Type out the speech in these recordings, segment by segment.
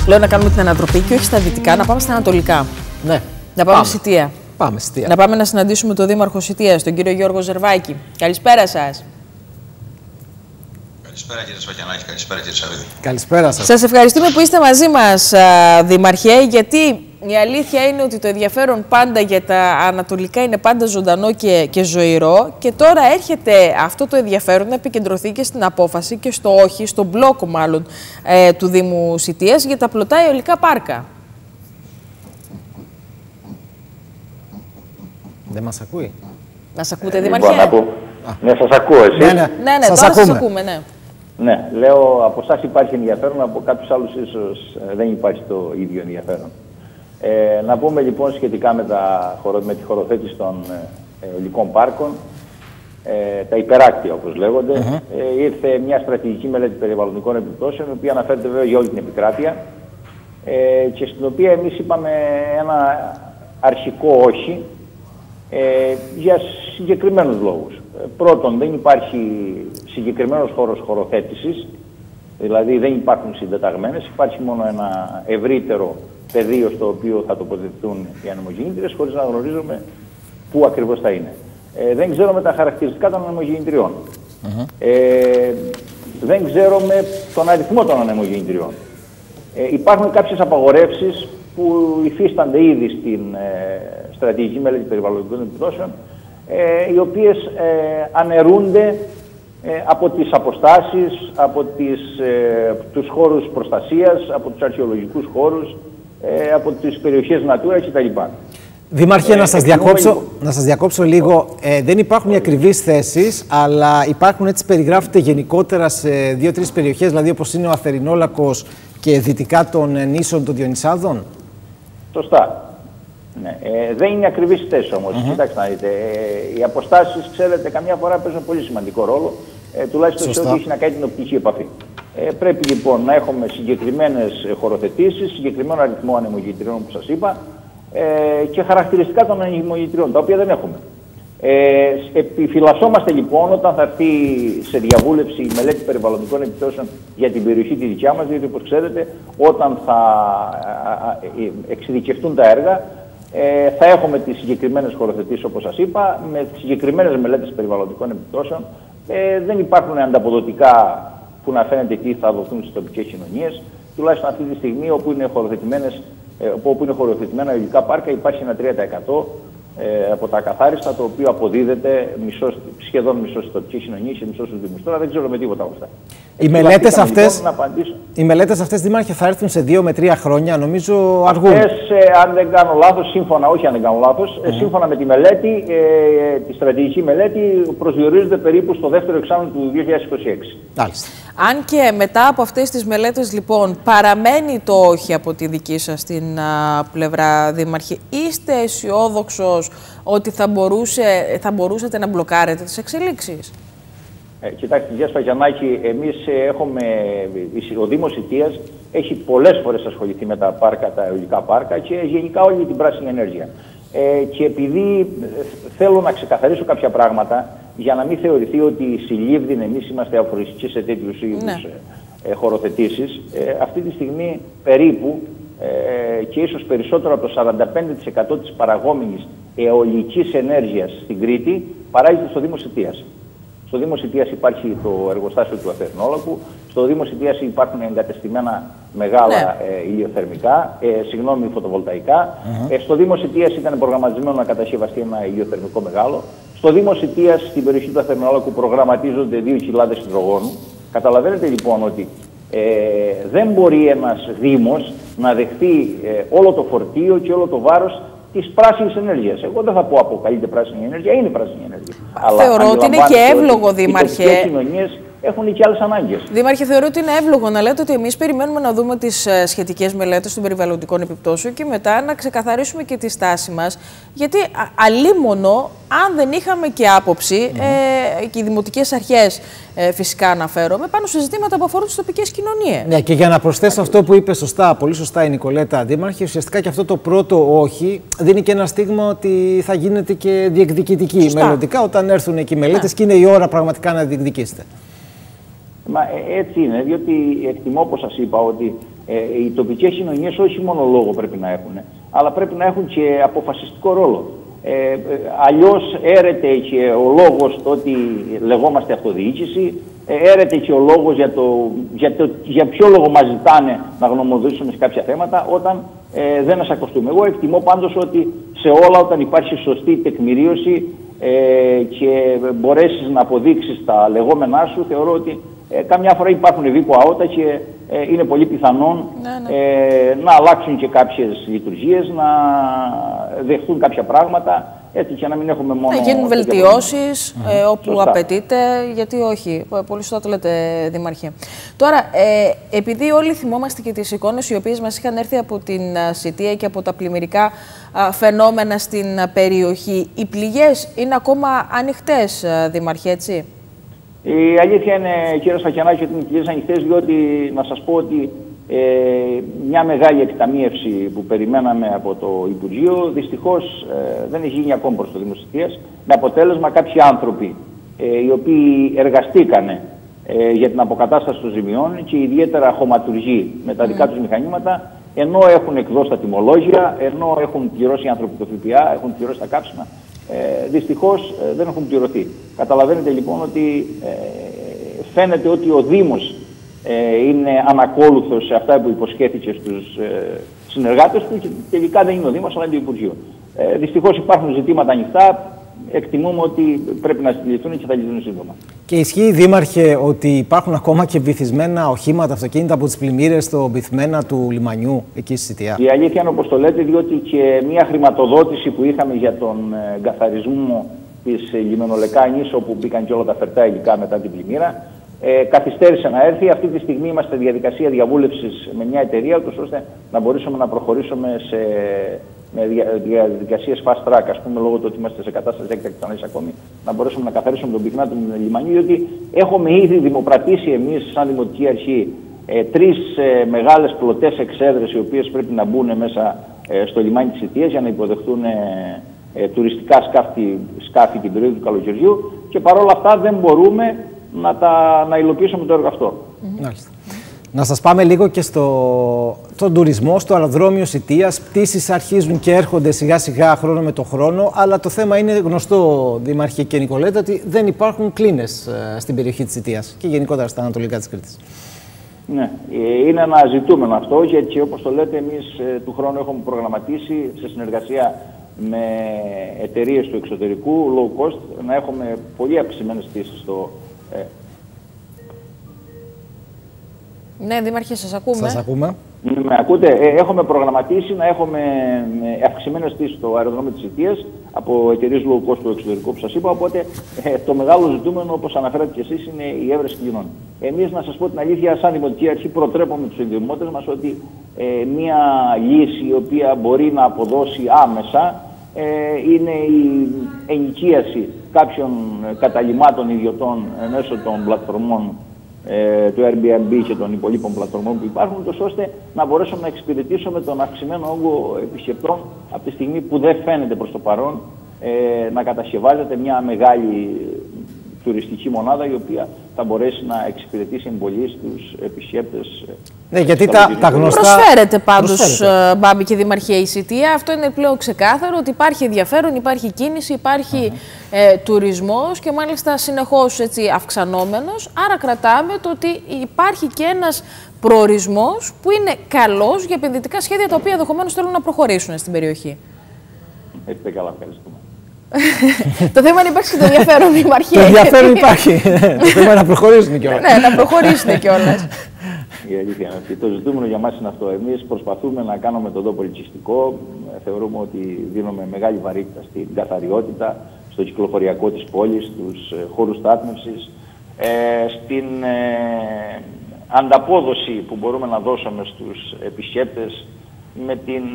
Λέω να κάνουμε την ανατροπή και όχι στα δυτικά, να πάμε στα ανατολικά. Ναι. Να πάμε Σιτία. Πάμε Σιτία. Να πάμε να συναντήσουμε τον Δήμαρχο Σιτίας, τον κύριο Γιώργο Ζερβάκη. Καλησπέρα σας. Καλησπέρα κύριε Σφακιανάκη, καλησπέρα κύριε Σαββίδη. Καλησπέρα σας. Σας ευχαριστούμε που είστε μαζί μας, Δήμαρχε, γιατί η αλήθεια είναι ότι το ενδιαφέρον πάντα για τα ανατολικά είναι πάντα ζωντανό και ζωηρό, και τώρα έρχεται αυτό το ενδιαφέρον να επικεντρωθεί και στην απόφαση και στο όχι, στον μπλόκο μάλλον του Δήμου Σιτίας για τα πλωτά αιωλικά πάρκα. Δεν μας ακούει. Μας ακούτε, Δήμαρχε? Ναι, σας ακούω, εσείς. Ναι, σας τώρα ακούμε. σας ακούμε, ναι. Ναι, λέω από εσάς υπάρχει ενδιαφέρον, από κάποιους άλλους ίσως δεν υπάρχει το ίδιο ενδιαφέρον. Να πούμε λοιπόν σχετικά με τη χωροθέτηση των αιωλικών πάρκων, τα υπεράκτια όπως λέγονται, ήρθε μια στρατηγική μελέτη περιβαλλοντικών επιπτώσεων, η οποία αναφέρεται βέβαια για όλη την επικράτεια και στην οποία εμείς είπαμε ένα αρχικό όχι για συγκεκριμένους λόγους. Πρώτον, δεν υπάρχει συγκεκριμένος χώρος χωροθέτησης, δηλαδή δεν υπάρχουν συντεταγμένες, υπάρχει μόνο ένα ευρύτερο πεδίο στο οποίο θα τοποθετηθούν οι ανεμογεννήτριες, χωρίς να γνωρίζουμε πού ακριβώς θα είναι. Δεν ξέρουμε τα χαρακτηριστικά των ανεμογεννητριών. Δεν ξέρουμε τον αριθμό των ανεμογεννητριών. Υπάρχουν κάποιες απαγορεύσεις που υφίστανται ήδη στην στρατηγική μελέτη περιβαλλοντικών επιπτώσεων, οι οποίες αναιρούνται από τις αποστάσεις, από τους χώρους προστασίας, από τους αρχαιολογικούς χώρους, από τις περιοχές Natura κτλ. Δήμαρχε, να σας διακόψω λίγο. Δεν υπάρχουν οι ακριβείς θέσεις, αλλά υπάρχουν, έτσι περιγράφεται γενικότερα σε 2-3 περιοχές, δηλαδή όπως είναι ο Αθερινόλακος και δυτικά των νήσων των Διονυσάδων. Σωστά. Ναι. Δεν είναι ακριβής θέση όμως. Κοιτάξτε να δείτε. Οι αποστάσεις, ξέρετε, καμιά φορά παίζουν πολύ σημαντικό ρόλο, τουλάχιστον σε ό,τι έχει να κάνει την οπτική επαφή. Πρέπει λοιπόν να έχουμε συγκεκριμένες χωροθετήσεις, συγκεκριμένο αριθμό ανεμογεννητριών που σας είπα και χαρακτηριστικά των ανεμογεννητριών, τα οποία δεν έχουμε. Επιφυλασσόμαστε λοιπόν όταν θα έρθει σε διαβούλευση η μελέτη περιβαλλοντικών επιπτώσεων για την περιοχή τη δικιά μας, διότι όπως ξέρετε όταν θα εξειδικευτούν τα έργα θα έχουμε τις συγκεκριμένες χωροθετήσεις όπως σας είπα, με συγκεκριμένες μελέτες περιβαλλοντικών επιπτώσεων. Δεν υπάρχουν ανταποδοτικά που να φαίνεται τι θα δοθούν στις τοπικές κοινωνίες, τουλάχιστον αυτή τη στιγμή όπου είναι χωροθετημένα αιωλικά πάρκα υπάρχει ένα 3% από τα ακαθάριστα, το οποίο αποδίδεται σχεδόν μισό στις τοπικές κοινωνίες και μισό στους δήμους. Τώρα δεν ξέρω με τίποτα από αυτά. Οι μελέτες αυτές, Δήμαρχε, θα έρθουν σε 2 με 3 χρόνια, νομίζω αργούν. Αυτές, αν δεν κάνω λάθος, σύμφωνα με τη μελέτη, τη στρατηγική μελέτη, προσδιορίζονται περίπου στο δεύτερο εξάμηνο του 2026. Μάλιστα. Αν και μετά από αυτές τις μελέτες, λοιπόν, παραμένει το όχι από τη δική σας την πλευρά, Δήμαρχε, είστε αισιόδοξος ότι θα μπορούσατε να μπλοκάρετε τις εξελίξεις? Κοιτάξτε, κύριε Σφακιανάκη, ο Δήμος Σιτίας έχει πολλές φορές ασχοληθεί με τα αιωλικά πάρκα και γενικά όλη την πράσινη ενέργεια. Και επειδή θέλω να ξεκαθαρίσω κάποια πράγματα, για να μην θεωρηθεί ότι στη Λίβδιν εμείς είμαστε αφοριστικοί σε τέτοιους είδους χωροθετήσεις, αυτή τη στιγμή περίπου και ίσως περισσότερο από το 45% της παραγόμενης αιωλικής ενέργειας στην Κρήτη παράγεται στο Δήμο Σιτίας. Στο Δήμο Σιτίας υπάρχει το εργοστάσιο του Αθερινόλακου, στο Δήμο Σιτίας υπάρχουν εγκατεστημένα μεγάλα φωτοβολταϊκά. Στο Δήμο Σιτίας ήταν προγραμματισμένο να κατασκευαστεί ένα ηλιοθερμικό μεγάλο. Στο Δήμο Σιτίας, στην περιοχή του Αθερινόλακου, προγραμματίζονται 2.000 υδρογόνου. Καταλαβαίνετε λοιπόν ότι δεν μπορεί ένας Δήμος να δεχτεί όλο το φορτίο και όλο το βάρος της πράσινης ενέργειας. Εγώ δεν θα πω αποκαλείται πράσινη ενέργεια, είναι πράσινη ενέργεια. Θεωρώ ότι είναι και εύλογο, Δήμαρχε. Οι κοινωνίες έχουν και άλλες ανάγκες. Δήμαρχε, θεωρώ ότι είναι εύλογο να λέτε ότι εμείς περιμένουμε να δούμε τις σχετικές μελέτες των περιβαλλοντικών επιπτώσεων και μετά να ξεκαθαρίσουμε και τη στάση μας. Γιατί αλίμονο, αν δεν είχαμε και άποψη, και οι δημοτικές αρχές φυσικά αναφέρομαι, πάνω σε ζητήματα που αφορούν τις τοπικές κοινωνίες. Ναι, και για να προσθέσω αυτό που είπε πολύ σωστά η Νικολέτα, Δήμαρχε, ουσιαστικά και αυτό το πρώτο όχι δίνει και ένα στίγμα ότι θα γίνετε και διεκδικητικοί μελλοντικά όταν έρθουν εκεί οι μελέτες και είναι η ώρα πραγματικά να διεκδικήσετε. Μα έτσι είναι, διότι εκτιμώ, όπως σας είπα, ότι Οι τοπικές κοινωνίες όχι μόνο λόγο πρέπει να έχουν, αλλά πρέπει να έχουν και αποφασιστικό ρόλο. Αλλιώς έρεται και ο λόγος το ότι λεγόμαστε αυτοδιοίκηση, έρεται και ο λόγος για ποιο λόγο μας ζητάνε να γνωμοδοτήσουμε σε κάποια θέματα όταν δεν ασακωστούμε. Εγώ εκτιμώ πάντως ότι σε όλα, όταν υπάρχει σωστή τεκμηρίωση και μπορέσεις να αποδείξεις τα λεγόμενά σου, θεωρώ ότι καμιά φορά υπάρχουν βίκο αότα και είναι πολύ πιθανόν να αλλάξουν και κάποιες λειτουργίες, να δεχτούν κάποια πράγματα, έτσι και να μην έχουμε μόνο... Να γίνουν βελτιώσεις όπου απαιτείται, γιατί όχι. Πολύ σωστά το λέτε, Δήμαρχε. Τώρα, επειδή όλοι θυμόμαστε και τις εικόνες οι οποίες μας είχαν έρθει από την Σιτία και από τα πλημμυρικά φαινόμενα στην περιοχή, οι πληγές είναι ακόμα ανοιχτές, Δήμαρχε, έτσι? Η αλήθεια είναι, κύριε Σφακιανάκη, ότι είναι πληγές ανοιχτές, διότι να σας πω ότι μια μεγάλη εκταμείευση που περιμέναμε από το Υπουργείο δυστυχώς δεν έχει γίνει ακόμη προς το Δήμο Σιτίας, με αποτέλεσμα κάποιοι άνθρωποι οι οποίοι εργαστήκανε για την αποκατάσταση των ζημιών και ιδιαίτερα χωματουργοί με τα δικά τους μηχανήματα, ενώ έχουν εκδώσει τα τιμολόγια, ενώ έχουν πληρώσει οι άνθρωποι το ΦΠΑ, έχουν πληρώσει τα κάψιμα, δυστυχώς δεν έχουν πληρωθεί. Καταλαβαίνετε λοιπόν ότι φαίνεται ότι ο Δήμος είναι ανακόλουθος σε αυτά που υποσχέθηκε στους συνεργάτες του και τελικά δεν είναι ο Δήμος αλλά είναι το Υπουργείο. Δυστυχώς υπάρχουν ζητήματα ανοιχτά, εκτιμούμε ότι πρέπει να λυθούν και θα λυθούν σύντομα. Και ισχύει, Δήμαρχε, ότι υπάρχουν ακόμα και βυθισμένα οχήματα, αυτοκίνητα από τις πλημμύρες στο βυθμένα του λιμανιού εκεί στη Σιτία? Η αλήθεια είναι όπως το λέτε, διότι και μια χρηματοδότηση που είχαμε για τον καθαρισμό της λιμενολεκάνης, όπου μπήκαν και όλα τα φερτά υλικά μετά την πλημμύρα, καθυστέρησε να έρθει. Αυτή τη στιγμή είμαστε στη διαδικασία διαβούλευσης με μια εταιρεία, ώστε να μπορέσουμε να προχωρήσουμε με διαδικασίες fast track, ας πούμε, λόγω του ότι είμαστε σε κατάσταση έκτακτης ανάγκης ακόμη, να μπορέσουμε να καθαρίσουμε τον πυκνά του λιμανιού, διότι έχουμε ήδη δημοπρατήσει εμείς, σαν Δημοτική Αρχή, 3 μεγάλες πλωτές εξέδρες, οι οποίες πρέπει να μπουν μέσα στο λιμάνι της Σιτίας για να υποδεχτούν τουριστικά σκάφη την περίοδο του καλοκαιριού, και παρόλα αυτά δεν μπορούμε να υλοποιήσουμε το έργο αυτό. Να σας πάμε λίγο και στον τουρισμό, στο αεροδρόμιο Σιτίας. Πτήσεις αρχίζουν και έρχονται σιγά σιγά χρόνο με το χρόνο, αλλά το θέμα είναι γνωστό, Δήμαρχε και Νικολέτα, ότι δεν υπάρχουν κλίνες στην περιοχή της Σιτίας και γενικότερα στα ανατολικά της Κρήτης. Ναι, είναι ένα ζητούμενο αυτό, γιατί όπως το λέτε εμείς του χρόνου έχουμε προγραμματίσει σε συνεργασία με εταιρείες του εξωτερικού, low cost, να έχουμε πολύ αυξημένες πτήσεις στο... Ναι, Δήμαρχε, σας ακούμε. Σας ακούμε. Με ακούτε? Έχουμε προγραμματίσει να έχουμε αυξημένες πτήσεις στο αεροδρόμιο της Σιτίας από εταιρείες low cost του εξωτερικού που σας είπα. Οπότε το μεγάλο ζητούμενο, όπως αναφέρατε και εσείς, είναι η έβρεση κλινών. Εμείς, να σας πω την αλήθεια, σαν Δημοτική Αρχή, προτρέπουμε τους ιδιωμότες μας ότι μια λύση η οποία μπορεί να αποδώσει άμεσα είναι η ενοικίαση κάποιων καταλυμάτων ιδιωτών μέσω των πλατφορμών του Airbnb και των υπολείπων πλατφορμών που υπάρχουν, τόσο ώστε να μπορέσουμε να εξυπηρετήσουμε τον αυξημένο όγκο επισκεπτών από τη στιγμή που δεν φαίνεται προς το παρόν να κατασκευάζεται μια μεγάλη τουριστική μονάδα η οποία θα μπορέσει να εξυπηρετήσει εμπολίες στους επισκέπτες. Ναι, γιατί τα γνωστά... Προσφέρεται πάντως, Μπάμπη και Δήμαρχε, η Σιτία. Αυτό είναι πλέον ξεκάθαρο, ότι υπάρχει ενδιαφέρον, υπάρχει κίνηση, υπάρχει τουρισμός και μάλιστα συνεχώς έτσι αυξανόμενος. Άρα κρατάμε το ότι υπάρχει και ένας προορισμός που είναι καλός για επενδυτικά σχέδια τα οποία ενδεχομένως θέλουν να προχωρήσουν στην περιοχή. Έχετε καλά, ευχαριστούμε. Το θέμα είναι υπάρξει και το ενδιαφέρον, Δήμαρχε. Το ενδιαφέρον υπάρχει. Το θέμα είναι να προχωρήσουν κιόλας. Ναι, να προχωρήσουν κιόλας. Η αλήθεια είναι αυτή. Το ζητούμενο για μας είναι αυτό. Εμείς προσπαθούμε να κάνουμε τον τόπο ελκυστικό. Θεωρούμε ότι δίνουμε μεγάλη βαρύτητα στην καθαριότητα, στο κυκλοφοριακό της πόλης, στους χώρους στάθμευσης, στην ανταπόδοση που μπορούμε να δώσουμε στους επισκέπτες με την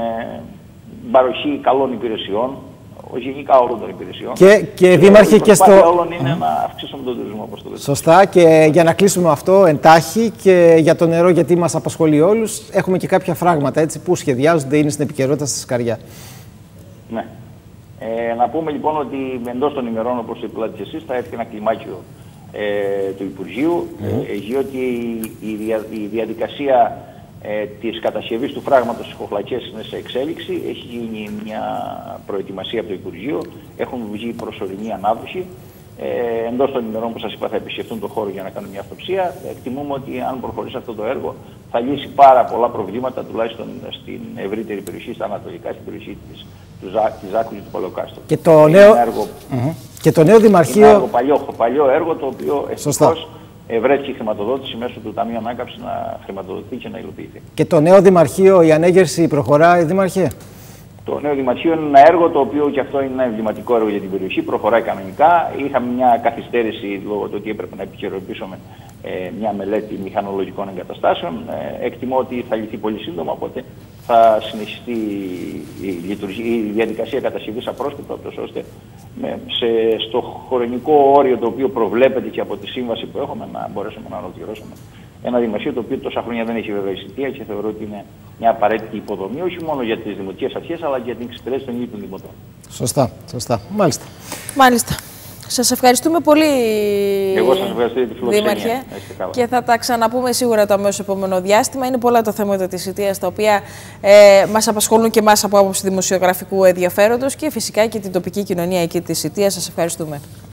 παροχή καλών υπηρεσιών, γενικά όλων των υπηρεσιών. Και Δήμαρχε, και στο... όλων είναι να αυξήσουμε τον τουρισμό, όπως το λέτε. Σωστά, και για να κλείσουμε αυτό εντάχει και για το νερό, γιατί μας απασχολεί όλους, έχουμε και κάποια φράγματα έτσι, που σχεδιάζονται, είναι στην επικαιρότητα στη Σκαριά. Ναι. Να πούμε λοιπόν ότι εντός των ημερών, όπως είπατε και εσείς, θα έρθει ένα κλιμάκιο του Υπουργείου, διότι η διαδικασία της κατασκευής του φράγματος στις Χοχλακιές είναι σε εξέλιξη. Έχει γίνει μια προετοιμασία από το Υπουργείο. Έχουν βγει προσωρινή ανάδοση. Εντός των ημερών που σας είπα θα επισκεφτούν το χώρο για να κάνουν μια αυτοψία. Εκτιμούμε ότι αν προχωρήσει αυτό το έργο θα λύσει πάρα πολλά προβλήματα, τουλάχιστον στην ευρύτερη περιοχή, στα ανατολικά, στην περιοχή της Ζάκου και του Παλαιοκάστρου. Και το νέο Δημαρχείο. Είναι έργο παλιό έργο, το οποίο ευτυχώς βρέθηκε χρηματοδότηση μέσω του Ταμείου Ανάκαμψης να χρηματοδοτηθεί και να υλοποιηθεί. Και το νέο Δημαρχείο, η ανέγερση προχωράει, Δήμαρχε? Το νέο Δημαρχείο είναι ένα έργο το οποίο και αυτό είναι ένα εμβληματικό έργο για την περιοχή. Προχωράει κανονικά. Είχαμε μια καθυστέρηση λόγω του ότι έπρεπε να επικαιροποιήσουμε μια μελέτη μηχανολογικών εγκαταστάσεων. Εκτιμώ ότι θα λυθεί πολύ σύντομα, οπότε θα συνεχιστεί η διαδικασία κατασκευής απρόσκοπτα, ώστε στο χρονικό όριο το οποίο προβλέπεται και από τη σύμβαση που έχουμε να μπορέσουμε να ολοκληρώσουμε ένα δημοσίο το οποίο τόσα χρόνια δεν έχει βέβαια εισιτία και θεωρώ ότι είναι μια απαραίτητη υποδομή όχι μόνο για τις δημοτικές αρχές αλλά και για την εξυπηρέτηση των ίδιων των δημοτών. Σωστά. Μάλιστα. Σας ευχαριστούμε πολύ, εγώ σας ευχαριστώ για τη φιλοξενία. Δήμαρχε, και θα τα ξαναπούμε σίγουρα το αμέσως επόμενο διάστημα. Είναι πολλά τα θέματα της ειτίας τα οποία μας απασχολούν και εμάς από άποψη δημοσιογραφικού ενδιαφέροντος και φυσικά και την τοπική κοινωνία εκεί της ειτίας. Σας ευχαριστούμε.